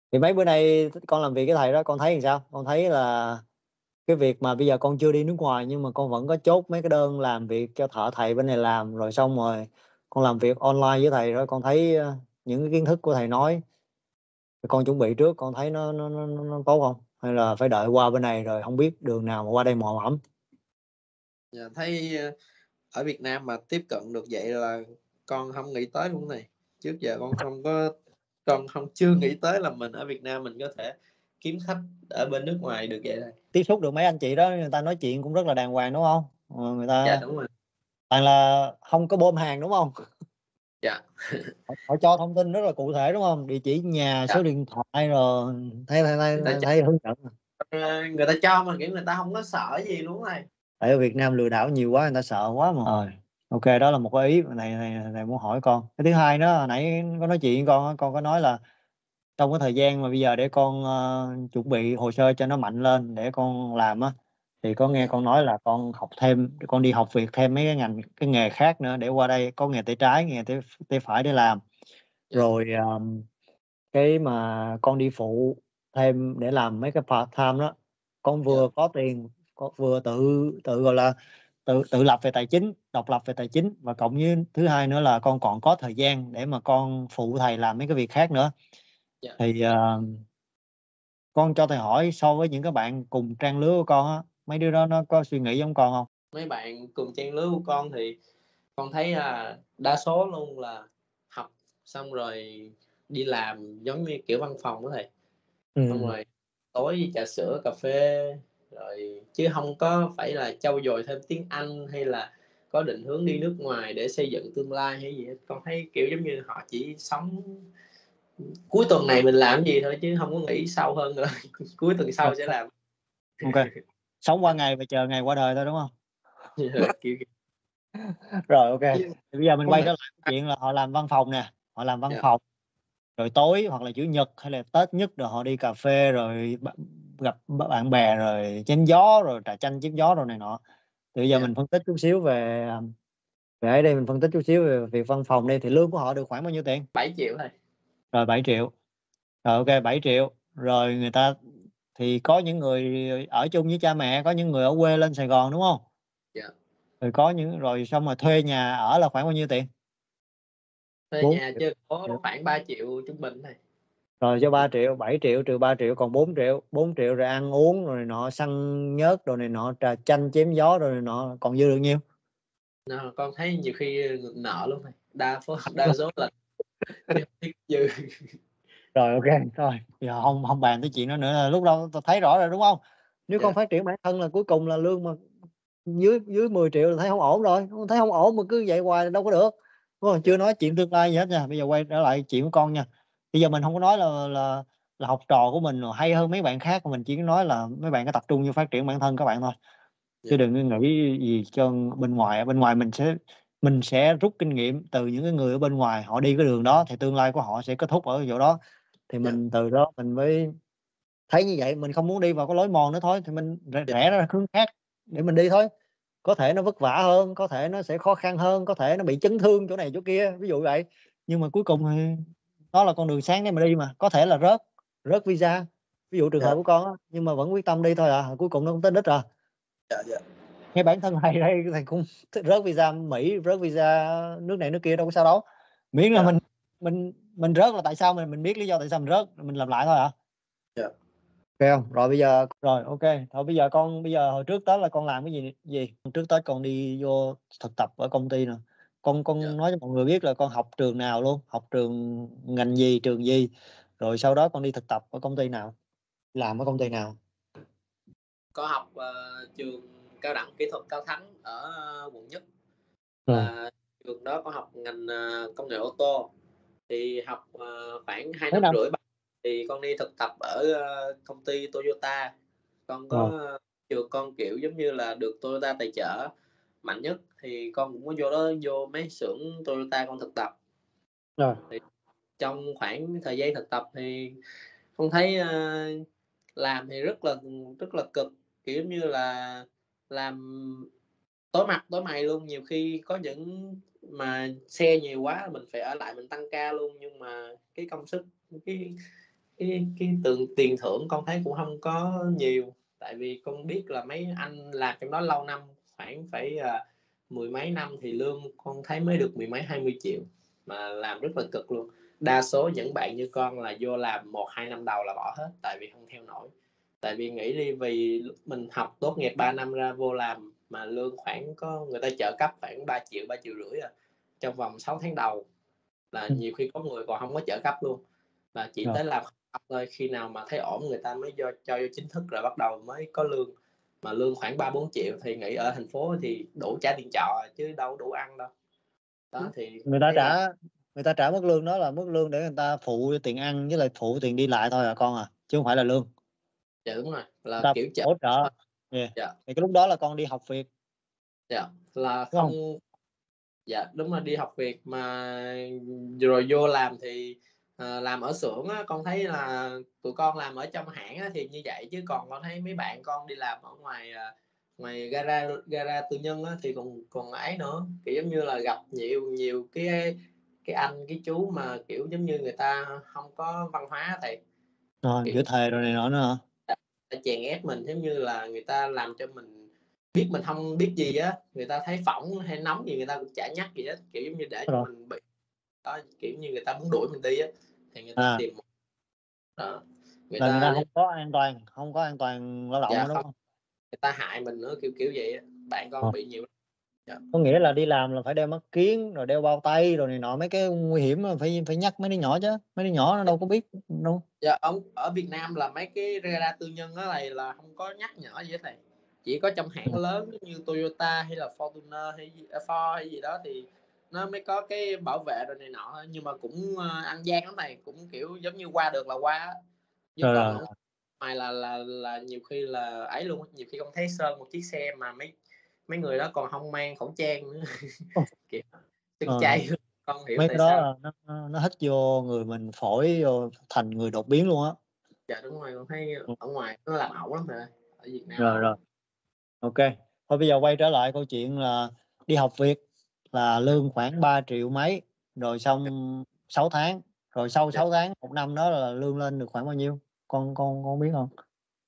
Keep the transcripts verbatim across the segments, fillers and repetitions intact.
Thì mấy bữa nay con làm việc với thầy đó, con thấy làm sao? Con thấy là cái việc mà bây giờ con chưa đi nước ngoài nhưng mà con vẫn có chốt mấy cái đơn làm việc cho thợ thầy bên này làm, rồi xong rồi con làm việc online với thầy, rồi con thấy ờ, những cái kiến thức của thầy nói con chuẩn bị trước, con thấy nó nó nó, nó tốt không? Hay là phải đợi qua bên này rồi không biết đường nào mà qua đây mò mẫm? Dạ, thấy ờ, ở Việt Nam mà tiếp cận được vậy là con không nghĩ tới luôn này. Trước giờ con không có con không chưa nghĩ tới là mình ở Việt Nam mình có thể kiếm khách ở bên nước ngoài được vậy này. Tiếp xúc được mấy anh chị đó, người ta nói chuyện cũng rất là đàng hoàng đúng không? Ờ, người Dạ ta đúng rồi. toàn là không có bơm hàng đúng không? Dạ. Họ, họ cho thông tin rất là cụ thể đúng không? Địa chỉ nhà, Dạ. số điện thoại, rồi thấy thấy thấy, Người ta cho, thấy hướng dẫn. ờ, người ta cho mà kiểu người ta không có sợ gì luôn này. Tại ở Việt Nam lừa đảo nhiều quá, người ta sợ quá mà. Rồi, ok, đó là một cái ý này này, này muốn hỏi con. Cái thứ hai đó, hồi nãy có nói chuyện với con á, con có nói là trong cái thời gian mà bây giờ để con ờ, chuẩn bị hồ sơ cho nó mạnh lên để con làm á, thì có nghe Dạ. con nói là con học thêm, con đi học việc thêm mấy cái ngành, cái nghề khác nữa để qua đây có nghề tay trái, nghề tay, tay phải để làm. Dạ. Rồi ờ, cái mà con đi phụ thêm để làm mấy cái part time đó, con Dạ. vừa có tiền, con vừa tự tự gọi là tự tự lập về tài chính, độc lập về tài chính, và cộng với thứ hai nữa là con còn có thời gian để mà con phụ thầy làm mấy cái việc khác nữa. Dạ. Thì ờ, con cho thầy hỏi, so với những cái bạn cùng trang lứa của con á, mấy đứa đó nó có suy nghĩ giống con không? Mấy bạn cùng trang lứa của con thì con thấy là đa số luôn là học xong rồi đi làm giống như kiểu văn phòng đó thầy, xong Ừ. rồi tối trà sữa cà phê rồi, chứ không có phải là trau dồi thêm tiếng Anh hay là có định hướng đi nước ngoài để xây dựng tương lai hay gì hết. Con thấy kiểu giống như họ chỉ sống cuối tuần này mình làm gì thôi chứ không có nghĩ sâu hơn rồi cuối tuần sau sẽ làm. Ok, sống qua ngày và chờ ngày qua đời thôi đúng không? Kiểu, Rồi ok, kiểu thì bây giờ mình không quay nghĩ. trở lại cái chuyện là họ làm văn phòng nè, họ làm văn Dạ. phòng rồi tối hoặc là chủ nhật hay là Tết nhất rồi họ đi cà phê rồi b- gặp bạn bè rồi chém gió rồi trà chanh chém gió rồi này nọ. Thì bây giờ Dạ. mình phân tích chút xíu về về ở đây, mình phân tích chút xíu về việc văn phòng đi, thì lương của họ được khoảng bao nhiêu tiền? bảy triệu thôi. Rồi bảy triệu. Rồi ok, bảy triệu. Rồi người ta thì có những người ở chung với cha mẹ, có những người ở quê lên Sài Gòn đúng không? Dạ. Rồi có những, rồi xong rồi thuê nhà ở là khoảng bao nhiêu tiền? Thuê bốn nhà triệu. chơi có khoảng ba triệu trung bình thôi. Rồi cho ba triệu, bảy triệu trừ ba triệu còn bốn triệu, bốn triệu rồi ăn uống rồi này nọ, xăng nhớt rồi này nọ, trà chanh chém gió rồi này nọ, còn dư được nhiêu? Nó, con thấy nhiều khi nợ luôn này, đa số đa số là chứ không biết dư. Rồi ok, thôi giờ không không bàn tới chuyện đó nữa, là lúc đâu tôi thấy rõ rồi đúng không? Nếu con Dạ. phát triển bản thân là cuối cùng là lương mà dưới dưới mười triệu là thấy không ổn rồi, thấy không ổn mà cứ vậy hoài là đâu có được. Đúng không? Dạ. Chưa nói chuyện tương lai gì hết nha. Bây giờ quay trở lại chuyện của con nha. Bây giờ mình không có nói là là là học trò của mình hay hơn mấy bạn khác, mình chỉ nói là mấy bạn có tập trung vô phát triển bản thân các bạn thôi, chứ Dạ. đừng có nghĩ gì cho bên ngoài. Ở bên ngoài mình sẽ mình sẽ rút kinh nghiệm từ những cái người ở bên ngoài, họ đi cái đường đó thì tương lai của họ sẽ kết thúc ở chỗ đó, thì Dạ. mình từ đó mình mới thấy như vậy, mình không muốn đi vào cái lối mòn nữa thôi, thì mình rẽ Dạ. rẽ ra hướng khác để mình đi thôi. Có thể nó vất vả hơn, có thể nó sẽ khó khăn hơn, có thể nó bị chấn thương chỗ này chỗ kia, ví dụ vậy, nhưng mà cuối cùng thì đó là con đường sáng để mà đi, mà có thể là rớt rớt visa, ví dụ trường hợp Dạ. của con á, nhưng mà vẫn quyết tâm đi thôi à, cuối cùng nó cũng tới đích rồi. Dạ. Dạ. Ngay bản thân thầy đây, thầy cũng rớt visa Mỹ, rớt visa nước này nước kia đâu có sao đâu, miễn là Dạ. mình mình mình rớt là tại sao, mình mình biết lý do tại sao mình rớt, mình làm lại thôi à. Dạ. Ok không? Rồi bây giờ rồi ok, thôi bây giờ con, bây giờ hồi trước Tết là con làm cái gì gì? Trước Tết con đi vô thực tập ở công ty nè. Con Dạ. con nói cho mọi người biết là con học trường nào luôn, học trường ngành gì, trường gì. Rồi sau đó con đi thực tập ở công ty nào? Làm ở công ty nào? Có học ờ, trường cao đẳng kỹ thuật Cao Thắng ở ờ, quận nhất, Rồi. là trường đó có học ngành ờ, công nghệ ô tô, thì học ờ, khoảng hai Mấy năm năm? rưỡi thì con đi thực tập ở ờ, công ty Toyota. Con Rồi. có trường con kiểu giống như là được Toyota tài trợ mạnh nhất, thì con cũng có vô đó, vô mấy xưởng Toyota con thực tập. Rồi. Thì trong khoảng thời gian thực tập thì con thấy ờ, làm thì rất là rất là cực, kiểu như là làm tối mặt tối mày luôn, nhiều khi có những mà xe nhiều quá mình phải ở lại mình tăng ca luôn, nhưng mà cái công sức, cái cái cái tường tiền thưởng con thấy cũng không có nhiều, tại vì con biết là mấy anh làm trong đó lâu năm, khoảng phải, à, mười mấy năm thì lương con thấy mới được mười mấy, hai mươi triệu mà làm rất là cực luôn. Đa số những bạn như con là vô làm một hai năm đầu là bỏ hết, tại vì không theo nổi. Tại vì nghĩ đi, vì mình học tốt nghiệp ba năm ra vô làm mà lương khoảng có người ta trợ cấp khoảng ba triệu, ba triệu rưỡi à, trong vòng sáu tháng đầu, là Ừ. nhiều khi có người còn không có trợ cấp luôn, và chỉ Rồi. tới làm thôi, khi nào mà thấy ổn người ta mới cho cho vô chính thức rồi bắt đầu mới có lương, mà lương khoảng ba bốn triệu thì nghĩ ở thành phố thì đủ trả tiền trọ chứ đâu đủ ăn đâu. Đó thì Người ta thấy là trả người ta trả mức lương đó là mức lương để người ta phụ tiền ăn với lại phụ tiền đi lại thôi à con à, chứ không phải là lương. dạ đúng rồi, Người là ta kiểu trợ hỗ trợ. Yeah. dạ Thì cái lúc đó là con đi học việc, dạ là đúng không? không. Dạ đúng là đi học việc mà rồi vô làm thì, ờ, làm ở xưởng á, con thấy là tụi con làm ở trong hãng á thì như vậy, chứ còn con thấy mấy bạn con đi làm ở ngoài, à, ngoài gara gara tư nhân á thì còn còn ấy nữa, kiểu giống như là gặp nhiều nhiều cái cái anh, cái chú mà, kiểu giống như người ta không có văn hóa thầy, Rồi, kiểu chữ thề rồi này nọ nữa hả? ta chèn ép mình, giống như là người ta làm cho mình biết mình không biết gì á, người ta thấy phỏng hay nóng gì người ta cũng chả nhắc gì hết, kiểu giống như để cho Rồi. mình bị đó, kiểu như người ta muốn đuổi mình đi á, thì người ta À, tìm một đó, người là người ta ta giống không có an toàn, không có an toàn lao động dạ nữa, đúng không, không? người ta hại mình nữa, kiểu kiểu vậy á, bạn Ờ. con bị nhiều lắm. Dạ. Có nghĩa là đi làm là phải đeo mắt kiếng, rồi đeo bao tay, rồi này nọ, mấy cái nguy hiểm là phải phải nhắc mấy đứa nhỏ chứ, mấy đứa nhỏ nó đâu có biết đâu. Dạ, ở ở Việt Nam là mấy cái gara tư nhân á này là không có nhắc nhở gì hết thầy, chỉ có trong hãng Ừm. lớn như Toyota hay là Fortuner hay gì, à, Ford hay gì đó thì nó mới có cái bảo vệ rồi này nọ thôi, nhưng mà cũng, ơ, ăn gian lắm thầy, cũng, kiểu, giống như qua được là qua á, chứ Rồi, còn rồi, ở ngoài là là là nhiều khi là ấy luôn á, nhiều khi con thấy sơn một chiếc xe mà mấy mấy người đó còn hông mang khẩu trang nữa, rồi. kiểu, sưng Ờ, chay luôn, con hiểu mấy cái tại đó sao. là nó nó nó hít vô người mình, phổi vô thành người đột biến luôn á. Dạ, đúng rồi, con thấy Ừm. ở ngoài nó làm ẩu lắm thầy ơi, ở Việt Nam Rồi, ẩu rồi, lắm. ô kê. Thôi bây giờ quay trở lại câu chuyện là đi học việc là Dạ, lương khoảng ba triệu mấy, rồi xong sáu tháng, rồi sau dạ. sáu tháng, một năm đó là lương lên được khoảng bao nhiêu? Con con con biết hông?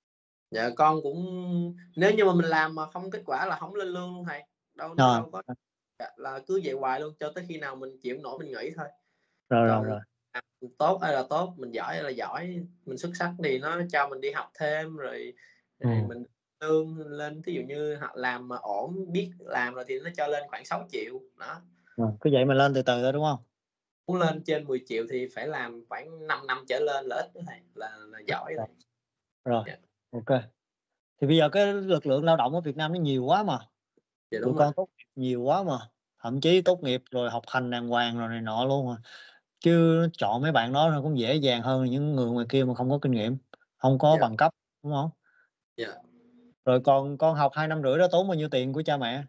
Dạ, con cũng nếu như mà mình làm mà không kết quả là hổng lên lương luôn thầy, đâu nó Rồi, đâu có dạ, là cứ vậy hoài luôn cho tới khi nào mình chịu hông nổi mình nghỉ thôi. rồi, rồi, Còn rồi. làm tốt ơi là tốt, mình giỏi ơi là giỏi, mình xuất sắc thì nó cho mình đi học thêm rồi rồi Ừm. mình lương lên, thí dụ như họ làm mà ổn, biết làm rồi thì nó cho lên khoảng sáu triệu đó. Rồi, cứ vậy mà lên từ từ thôi, đúng hông? Muốn lên trên mười triệu thì phải làm khoảng năm năm trở lên là ít đó thầy, là là giỏi Rồi, rồi. rồi, Dạ, ô kê. Thì bây giờ cái lực lượng lao động ở Việt Nam nó nhiều quá mà, dạ tụi đúng rồi. con tốt nghiệp nhiều quá mà, thậm chí tốt nghiệp rồi học hành đàng hoàng rồi này nọ luôn à, chứ chọn mấy bạn đó nó cũng dễ dàng hơn những người ngoài kia mà không có kinh nghiệm, hông có Dạ, bằng cấp, đúng hông? dạ. Rồi còn con học hai năm rưỡi đó tốn bao nhiêu tiền của cha mẹ?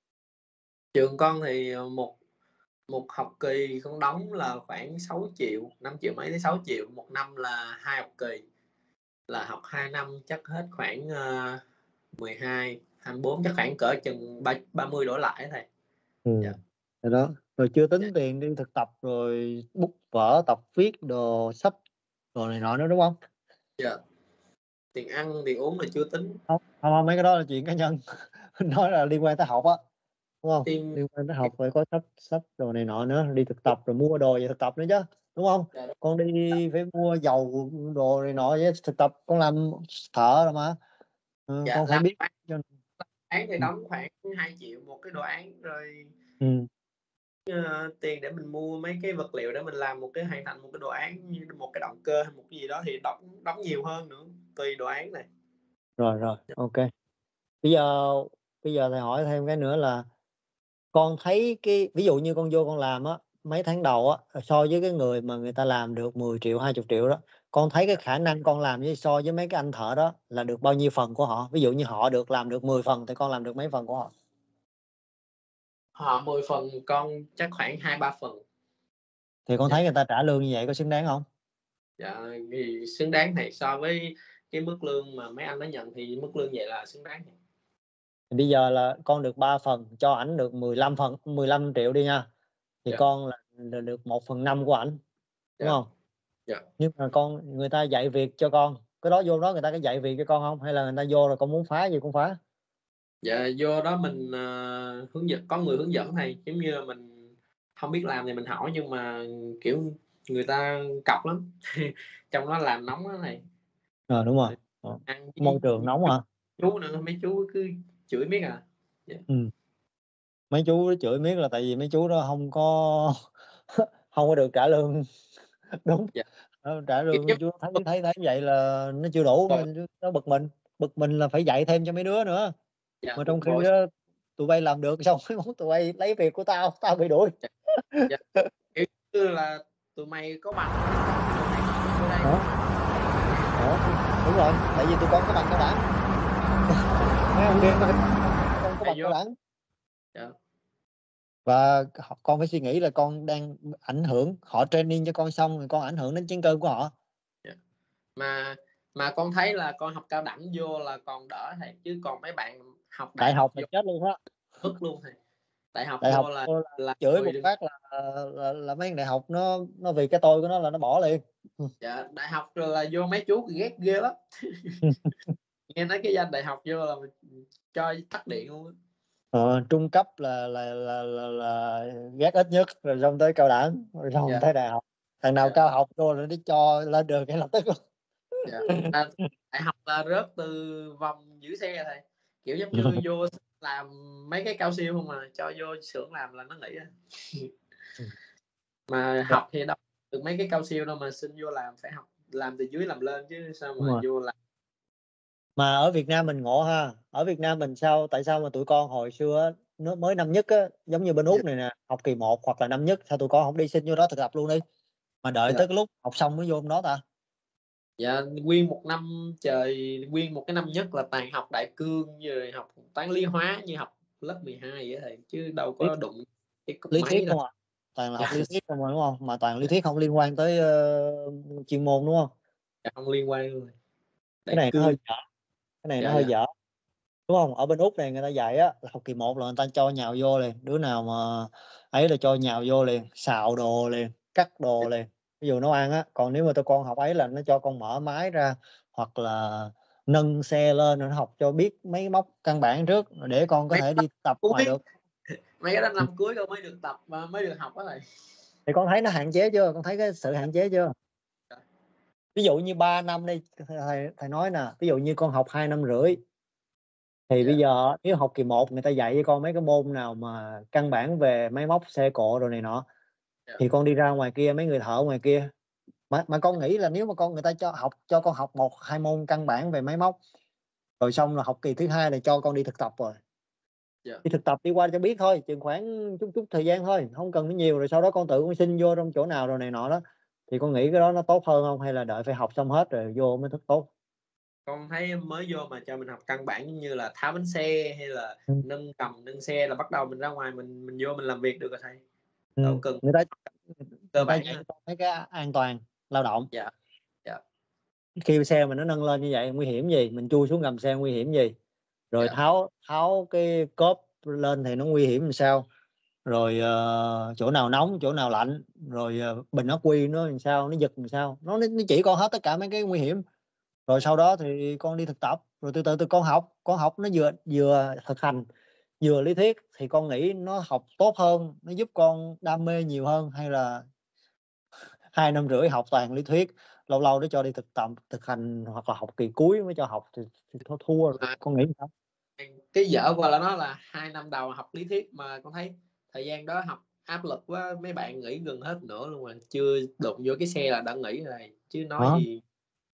Trường con thì, ờ, một một học kỳ con đóng là khoảng sáu triệu, năm triệu mấy tới sáu triệu một năm là hai học kỳ, là học hai năm chắc hết khoảng, ơ, mười hai, hai mươi bốn chắc khoảng cỡ chừng ba ba mươi đổ lại á thầy. Dạ, Ừm, thì đó, rồi chưa dạ, tính tiền đi thực tập rồi bút vở, tập viết đồ, sách đồ này nọ nữa, đúng hông? dạ, tiền ăn, tiền uống là chưa tính. Hông, hông, hông, mấy cái đó là chuyện cá nhân, mình nói là liên quan tới học á, đúng hông? Thêm Liên quan tới học phải có sách sách đồ này nọ nữa, đi thực tập rồi mua đồ về thực tập nữa chứ, đúng hông? dạ, đúng, Con đi phải mua dầu, đồ này nọ với thực tập, con làm thợ rồi mà, ờ, dạ, con phải làm biết án cho án thì ừm, đóng khoảng hai triệu một cái đồ án, rồi, ừm, ơ, tiền để mình mua mấy cái vật liệu để mình làm một cái hoàn thành một cái đồ án như một cái động cơ hay một cái gì đó thì đóng đóng nhiều hơn nữa, tùy đồ án này. rồi, rồi, ô kê. Bây giờ bây giờ thầy hỏi thêm cái nữa là con thấy cái ví dụ như con vô con làm á, mấy tháng đầu á, ờ, so với cái người mà người ta làm được mười triệu, hai mươi triệu đó, con thấy cái khả năng con làm với so với mấy cái anh thợ đó là được bao nhiêu phần của họ? Ví dụ như họ được làm được mười phần thì con làm được mấy phần của họ? Họ mười phần, con chắc khoảng hai ba phần. Thì con Dạ. thấy người ta trả lương như vậy có xứng đáng hông? Dạ, thì xứng đáng thiệt, so với cái mức lương mà mấy anh đó nhận thì mức lương vậy là xứng đáng thiệt. Thì bây giờ là con được ba phần, cho ảnh được mười lăm phần mười lăm triệu đi nha, thì Dạ, con là là được một phần năm của ảnh, đúng dạ, hông? Dạ. Nhưng mà con người ta dạy việc cho con, cái đó vô đó người ta có dạy việc cho con hông? Hay là người ta vô rồi con muốn phá gì cũng phá? Dạ, vô đó mình, ờ, hướng dẫn có người hướng dẫn thầy, giống như là mình hông biết làm thì mình hỏi, nhưng mà, kiểu, người ta cọc lắm, trong đó làm nóng lắm thầy. Ờ, đúng rồi, Rồi ờ, ăn môi với trường nóng hả? chú nữa, mấy chú cứ chửi miết à. Dạ. Ừm. Mấy chú đó chửi miết là tại vì mấy chú đó hông có hông có được trả lương đúng, Dạ. ờ, trả Kiểu lương giống chú thấy thấy thấy vậy là nó chưa đủ Bội nên chú nó bực mình, bực mình là phải dạy thêm cho mấy đứa nữa. Dạ, Mà bực trong khi bội. á tụi bay làm được xong mới mốt tụi bay lấy việc của tao, tao bị đuổi. Dạ, dạ, kiểu như là "Tụi mày có bằng thì đến đâu, tụi mày vô đây Đó. tụi mày" Đó, đúng rồi, tại vì tụi con có bằng cao đẳng. Mấy ông kia con con có Mày bằng vô cao đẳng. Dạ. Và h con phải suy nghĩ là con đang ảnh hưởng, họ training cho con xong rồi con ảnh hưởng đến chén cơm của họ. Dạ. Mà mà con thấy là con học cao đẳng vô là còn đỡ thầy, chứ còn mấy bạn học Đại đại học học là vô chết luôn á. bức luôn thầy. Đại học Đại học vô là vô là là chửi mười một đừng phát là là là mấy thằng đại học nó nó vì cái tôi của nó là nó bỏ liền. Ừm. Dạ, đại học rồi là vô mấy chú ghét ghê lắm. Nghe nói cái danh đại học vô là, ừm, cho tắt điện luôn á. Ờ, trung cấp là là là là là ghét ít nhất, rồi xong tới cao đẳng, rồi xong Dạ. tới đại học. Thằng nào Dạ. cao học vô là nó cho lên đường ngay lập tức luôn. Dạ, à, đại học là rớt từ vòng giữ xe thầy, kiểu, giống như vô làm mấy cái cao siêu hông à, cho vô xưởng làm là nó nghỉ à. Ừm. Mà Dạ. học thì đâu được mấy cái cao siêu đâu mà xin vô làm, phải học làm từ dưới làm lên chứ sao Đúng mà rồi. vô làm. Mà ở Việt Nam mình ngộ ha, ở Việt Nam mình sao tại sao mà tụi con hồi xưa á, nó mới năm nhất á, giống như bên Dạ. Úc này nè, học kỳ một hoặc là năm nhất, sao tụi con hổng đi xin vô đó thực tập luôn đi, mà đợi Dạ. tới cái lúc học xong mới vô trong đó ta? Dạ, nguyên một năm trời, nguyên một cái năm nhất là toàn học đại cương rồi học toán, lý, hóa như học lớp mười hai vậy á thầy, chứ đâu Lý có đụng cái cúp lý thuyết máy đâu. không à, toàn là học Dạ. lý thuyết không à, đúng hông? Mà toàn lý Dạ. thuyết hông liên quan tới, ơ, chuyên môn, đúng hông? Dạ, hông liên quan luôn thầy. Cái Đại này nó hơi cương. dở, cái này nó Dạ, hơi dạ. dở, đúng hông? Ở bên Úc này người ta dạy á, là học kỳ một là người ta cho nhào vô liền, đứa nào mà ấy là cho nhào vô liền, xào đồ liền, cắt đồ liền, ví dụ nấu ăn á. Còn nếu mà tụi con học ấy là nó cho con mở máy ra, hoặc là nâng xe lên rồi nó học cho biết máy móc căn bản trước, rồi để con có Mấy thể đó đi tập cuối ngoài được. mấy cái đó Ừm. năm cuối con mới được tập mà mới được học á thầy. Thì con thấy nó hạn chế chưa? Con thấy cái sự hạn chế chưa? Dạ. Ví dụ như ba năm đi, th thầy thầy nói nè, ví dụ như con học hai năm rưỡi thì bây Dạ. giờ á, nếu học kỳ một người ta dạy cho con mấy cái môn nào mà căn bản về máy móc, xe cộ đồ này nọ, Dạ. thì con đi ra ngoài kia, mấy người thợ ngoài kia mà mà con nghĩ là nếu mà con người ta cho học cho con học một hai môn căn bản về máy móc, rồi xong là học kỳ thứ hai là cho con đi thực tập rồi. Dạ. Đi thực tập đi qua cho biết thôi, chừng khoảng chút chút thời gian thôi, hông cần phải nhiều, rồi sau đó con tự con xin vô trong chỗ nào đồ này nọ đó, thì con nghĩ cái đó nó tốt hơn hông? Hay là đợi phải học xong hết rồi vô mới thức tốt? Con thấy mới vô mà cho mình học căn bản giống như là tháo bánh xe hay là Ừm. nâng cầm, nâng xe là bắt đầu mình ra ngoài mình mình vô mình làm việc được rồi thầy. Đâu Ừm, cần người ta cơ người ta bản dạy ha. cho con mấy cái an toàn lao động. Dạ. Dạ. Khi xe mình nó nâng lên như vậy nguy hiểm gì? Mình chui xuống gầm xe nguy hiểm gì? Rồi Dạ. tháo tháo cái cốp lên thì nó nguy hiểm làm sao? Rồi, ờ, chỗ nào nóng, chỗ nào lạnh, rồi, ờ, bình ắc quy nó làm sao, nó giật làm sao, nó nó chỉ con hết tất cả mấy cái nguy hiểm. Rồi Dạ. sau đó thì con đi thực tập, rồi từ từ từ con học, con học nó vừa vừa thực hành, vừa lý thuyết thì con nghĩ nó học tốt hơn, nó giúp con đam mê nhiều hơn hay là hai năm rưỡi học toàn lý thuyết, lâu lâu nó cho đi thực tập, thực hành hoặc là học kỳ cuối mới cho học thì thì thôi thua rồi, Mà con nghĩ sao? cái dở qua là nó là hai năm đầu học lý thuyết mà con thấy thời gian đó học áp lực quá, mấy bạn nghỉ gần hết nửa luôn rồi, chưa đụng vô cái xe là đã nghỉ rồi, chứ nói Đó. gì.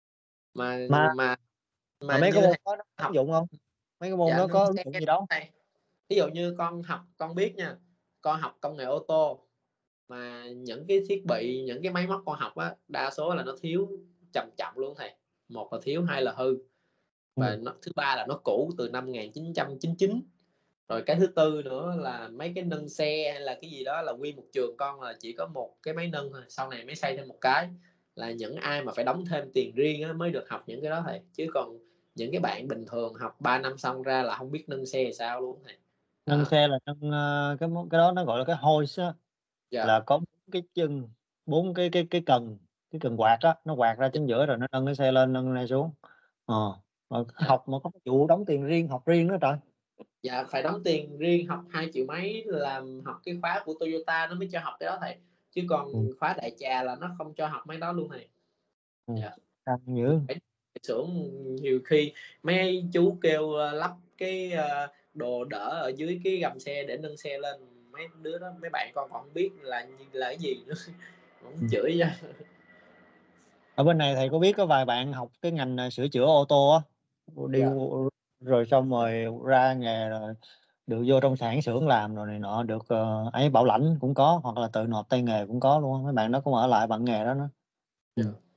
Mà Mà mà mà mà mấy cái như môn thầy đó nó có ứng học dụng hông? Mấy cái môn dạ, đó nâng có ứng xe dụng gì đâu? này, ví dụ như con học con biết nha, con học công nghệ ô tô, mà những cái thiết bị, những cái máy móc con học á, đa số là nó thiếu trầm trọng luôn á thầy. Một là thiếu, hai là hư, và Ừm. nó thứ ba là nó cũ từ năm một nghìn chín trăm chín chín. Rồi cái thứ tư nữa là mấy cái nâng xe hay là cái gì đó là nguyên một trường con là chỉ có một cái máy nâng thôi, sau này mới xây thêm một cái, là những ai mà phải đóng thêm tiền riêng á mới được học những cái đó thầy. Chứ còn những cái bạn bình thường học ba năm xong ra là hông biết nâng xe làm sao luôn á thầy. Nâng Đó. xe là nâng, ơ, cái món cái đó nó gọi là cái hoist á, Dạ. là có bốn cái chân, bốn cái cái cái cần. cái cần quạt á, nó quạt ra chính giữa rồi nó nâng cái xe lên, nâng cái xe xuống. Ờ, rồi Dạ. học mà có vụ đóng tiền riêng, học riêng nữa trời. Dạ, phải đóng tiền riêng, học hai triệu mấy làm học cái khóa của Toyota nó mới cho học cái đó thầy, chứ còn Ừm. khóa đại trà là nó không cho học mấy đó luôn thầy. Ừm, Dạ. căng dữ. Phải xưởng nhiều khi mấy chú kêu, ơ, lắp cái, ơ, đồ đỡ ở dưới cái gầm xe để nâng xe lên, mấy đứa đó mấy bạn con còn hông biết là là cái gì nữa, cũng Ừm. chửi cho. Ở bên này thầy có biết có vài bạn học cái ngành, à, sửa chữa ô tô á, đi Dạ. rồi xong rồi ra nghề rồi được vô trong xưởng xưởng làm rồi này nọ, được, ờ, ấy bảo lãnh cũng có, hoặc là tự nộp tay nghề cũng có luôn á, mấy bạn đó cũng ở lại bằng nghề đó nữa. Ừm. Dạ.